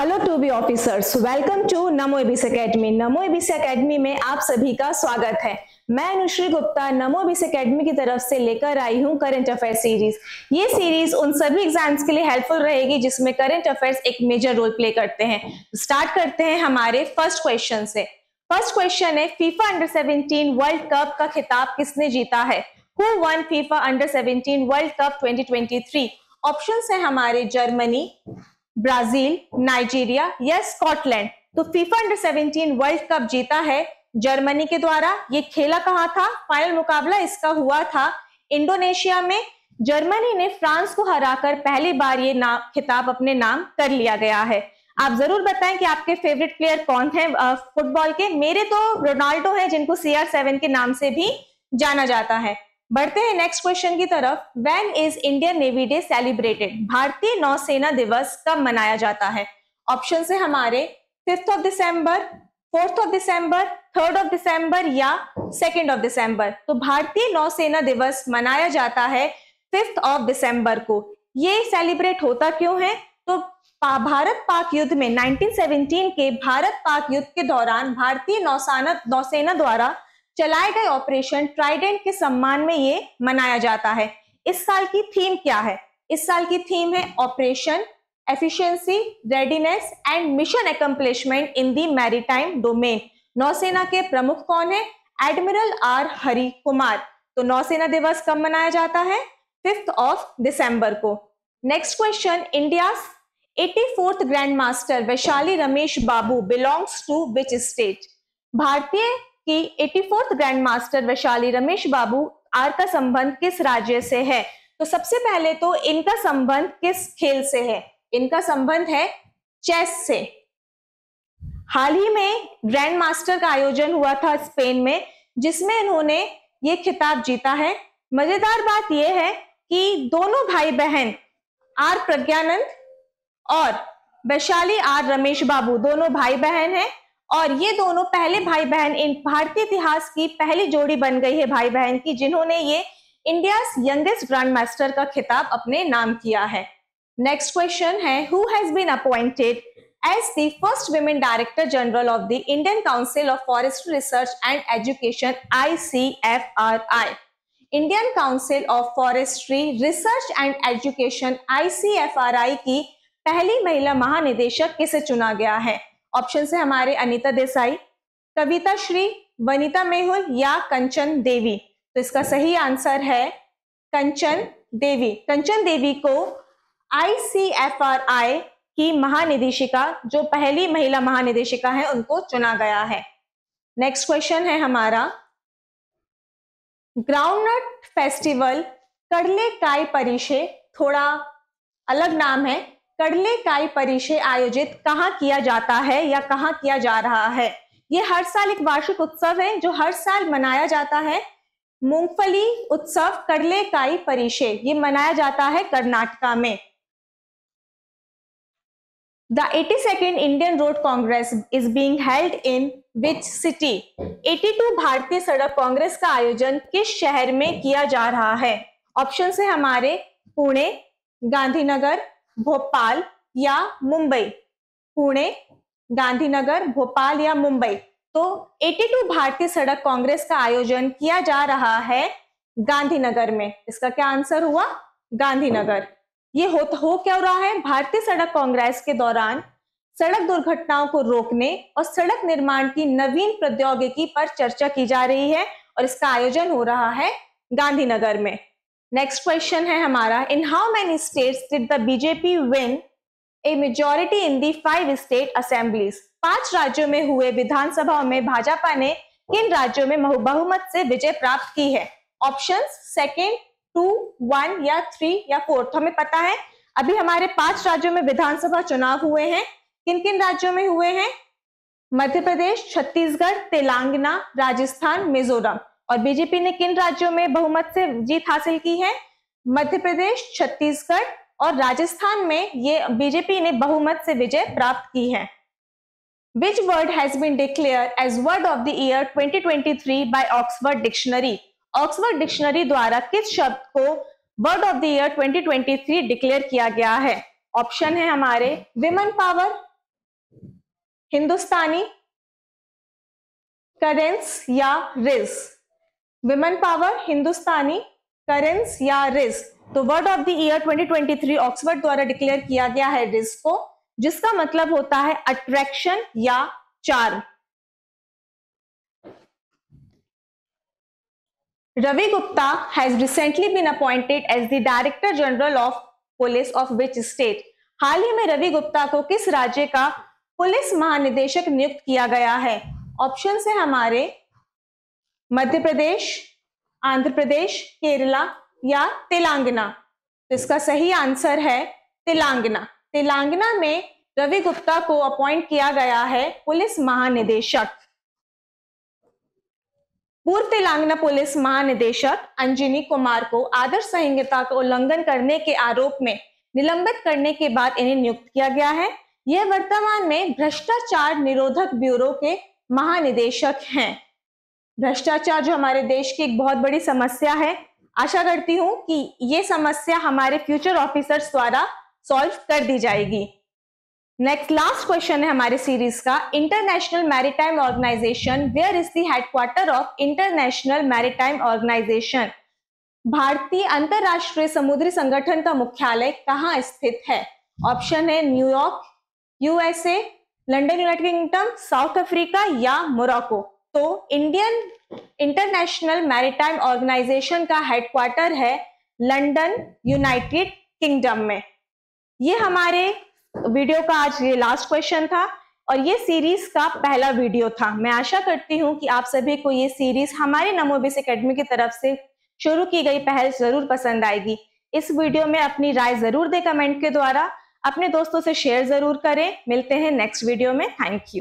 Hello to be officers, welcome to Namo ABC academy. Namo ABC academy में आप सभी का स्वागत है। मैं अनुश्री गुप्ता नमो एबीसी एकेडमी की तरफ से लेकर आई हूं करंट अफेयर सीरीज। ये सीरीज उन सभी एग्जाम्स के लिए हेल्पफुल रहेगी जिसमें करंट अफेयर्स एक मेजर रोल प्ले करते हैं। स्टार्ट करते हैं हमारे फर्स्ट क्वेश्चन से। फर्स्ट क्वेश्चन है, फीफा अंडर 17 वर्ल्ड कप का खिताब किसने जीता है? Who won FIFA under 17 world cup 2023? Options है हमारे जर्मनी, ब्राजील, नाइजीरिया या स्कॉटलैंड। तो फीफा अंडर 17 वर्ल्ड कप जीता है जर्मनी के द्वारा। ये खेला कहां था? फाइनल मुकाबला इसका हुआ था इंडोनेशिया में। जर्मनी ने फ्रांस को हराकर पहली बार ये खिताब अपने नाम कर लिया गया है। आप जरूर बताएं कि आपके फेवरेट प्लेयर कौन है फुटबॉल के। मेरे तो रोनाल्डो है, जिनको CR7 के नाम से भी जाना जाता है। बढ़ते हैं नेक्स्ट क्वेश्चन की तरफ। When is Indian navy day celebrated? भारतीय नौसेना दिवस कब मनाया जाता है? ऑप्शन है हमारे 5 दिसंबर, 4 दिसंबर, 3 दिसंबर या 2 दिसंबर। तो भारतीय नौसेना दिवस मनाया जाता है 5 दिसंबर को। ये सेलिब्रेट होता क्यों है? तो भारत पाक युद्ध में 1917 के भारत पाक युद्ध के दौरान भारतीय नौसेना द्वारा चलाए गए ऑपरेशन ट्राइडेंट के सम्मान में ये मनाया जाता है। इस साल की थीम क्या है? इस साल की थीम है operation efficiency, readiness and mission accomplishment in the maritime domain. नौसेना के प्रमुख कौन है? Admiral R Hari Kumar. तो नौसेना दिवस कब मनाया जाता है? 5 दिसंबर को। Next question, India 84th grandmaster Vaishali Ramesh Babu belongs to which state? भारतीय कि 84th grandmaster Vaishali Ramesh Babu R का संबंध किस राज्य से है? तो सबसे पहले तो इनका संबंध किस खेल से है? इनका संबंध है चेस से। हाल ही में ग्रैंड मास्टर का आयोजन हुआ था स्पेन में, जिसमें इन्होंने ये खिताब जीता है। मजेदार बात यह है कि दोनों भाई बहन आर प्रज्ञानंद और वैशाली आर रमेश बाबू दोनों भाई बहन हैं, और ये दोनों पहले भाई बहन इन भारतीय इतिहास की पहली जोड़ी बन गई है भाई बहन की, जिन्होंने ये इंडिया यंगेस्ट ग्रैंड मास्टर का खिताब अपने नाम किया है। नेक्स्ट क्वेश्चन है, who has been appointed as the first women director general of the Indian council of forestry research and education ICFRI? Indian council of forestry research and education ICFRI की पहली महिला महानिदेशक किसे चुना गया है? ऑप्शन है हमारे अनीता देसाई, कविता श्री, वनिता मेहुल या कंचन देवी। तो इसका सही आंसर है कंचन देवी। कंचन देवी को ICFRI की महानिदेशिका, जो पहली महिला महानिदेशिका है, उनको चुना गया है। नेक्स्ट क्वेश्चन है हमारा, ग्राउंडनट फेस्टिवल कडले काय परिषे, थोड़ा अलग नाम है, कडले काय परिषे आयोजित कहां किया जाता है या कहां किया जा रहा है? ये हर साल एक वार्षिक उत्सव है जो हर साल मनाया जाता है। मूंगफली उत्सव कडले काय परिषे ये मनाया जाता है कर्नाटका में। The 82nd Indian road congress is being held in which city? 82 भारतीय सड़क कांग्रेस का आयोजन किस शहर में किया जा रहा है? ऑप्शन है हमारे पुणे, गांधीनगर, भोपाल या मुंबई। पुणे, गांधीनगर, भोपाल या मुंबई। तो 82 भारतीय सड़क कांग्रेस का आयोजन किया जा रहा है गांधीनगर में। इसका क्या आंसर हुआ? गांधीनगर। ये हो क्या रहा है? भारतीय सड़क कांग्रेस के दौरान सड़क दुर्घटनाओं को रोकने और सड़क निर्माण की नवीन प्रौद्योगिकी पर चर्चा की जा रही है, और इसका आयोजन हो रहा है गांधीनगर में। नेक्स्ट क्वेश्चन है हमारा, in how many states did the BJP win a majority in the 5 state assemblies? 5 राज्यों में हुए विधानसभाओं में भाजपा ने किन राज्यों में बहुमत से विजय प्राप्त की है? ऑप्शन 2, 2, 1 या 3 या 4। तो हमें पता है अभी हमारे 5 राज्यों में विधानसभा चुनाव हुए हैं। किन किन राज्यों में हुए हैं? मध्य प्रदेश, छत्तीसगढ़, तेलंगाना, राजस्थान, मिजोरम। और बीजेपी ने किन राज्यों में बहुमत से जीत हासिल की है? मध्य प्रदेश, छत्तीसगढ़ और राजस्थान में ये बीजेपी ने बहुमत से विजय प्राप्त की है। Which word has been declared as word of the year 2023 by Oxford Dictionary? Oxford dictionary द्वारा किस शब्द को word of the year 2023 declare किया गया है? ऑप्शन है हमारे विमेन पावर, हिंदुस्तानी, करेंस या rizz? Women power, Hindustani, Karens या रिज? तो word of the year 2023 Oxford द्वारा डिक्लेयर किया गया है रिज को, जिसका मतलब होता है अट्रैक्शन या charm. Ravi Gupta has recently been appointed as the director general of police of which state? हाल ही में रवि गुप्ता को किस राज्य का पुलिस महानिदेशक नियुक्त किया गया है? ऑप्शन है हमारे मध्य प्रदेश, आंध्र प्रदेश, केरला या तेलंगाना। तो इसका सही आंसर है तेलंगाना। तेलंगाना में रवि गुप्ता को अपॉइंट किया गया है पुलिस महानिदेशक। पूर्व तेलंगाना पुलिस महानिदेशक अंजनी कुमार को आदर्श संहिता का उल्लंघन करने के आरोप में निलंबित करने के बाद इन्हें नियुक्त किया गया है। यह वर्तमान में भ्रष्टाचार निरोधक ब्यूरो के महानिदेशक हैं। भ्रष्टाचार जो हमारे देश की एक बहुत बड़ी समस्या है, आशा करती हूं कि ये समस्या हमारे फ्यूचर ऑफिसर्स द्वारा सॉल्व कर दी जाएगी। नेक्स्ट लास्ट क्वेश्चन है हमारे सीरीज का, international maritime organisation where is the headquarter of international maritime organisation? भारतीय अंतरराष्ट्रीय समुद्री संगठन का मुख्यालय कहाँ स्थित है? ऑप्शन है New York, USA, London, United Kingdom, South Africa या मोरक्को। तो इंडियन इंटरनेशनल मैरीटाइम ऑर्गेनाइजेशन का हेडक्वार्टर है लंदन, यूनाइटेड किंगडम में। ये हमारे वीडियो का आज ये लास्ट क्वेश्चन था और ये सीरीज का पहला वीडियो था। मैं आशा करती हूँ कि आप सभी को ये सीरीज हमारे नमो एबीसी एकेडमी की तरफ से शुरू की गई पहल जरूर पसंद आएगी। इस वीडियो में अपनी राय जरूर दें कमेंट के द्वारा, अपने दोस्तों से शेयर जरूर करें। मिलते हैं नेक्स्ट वीडियो में। Thank you.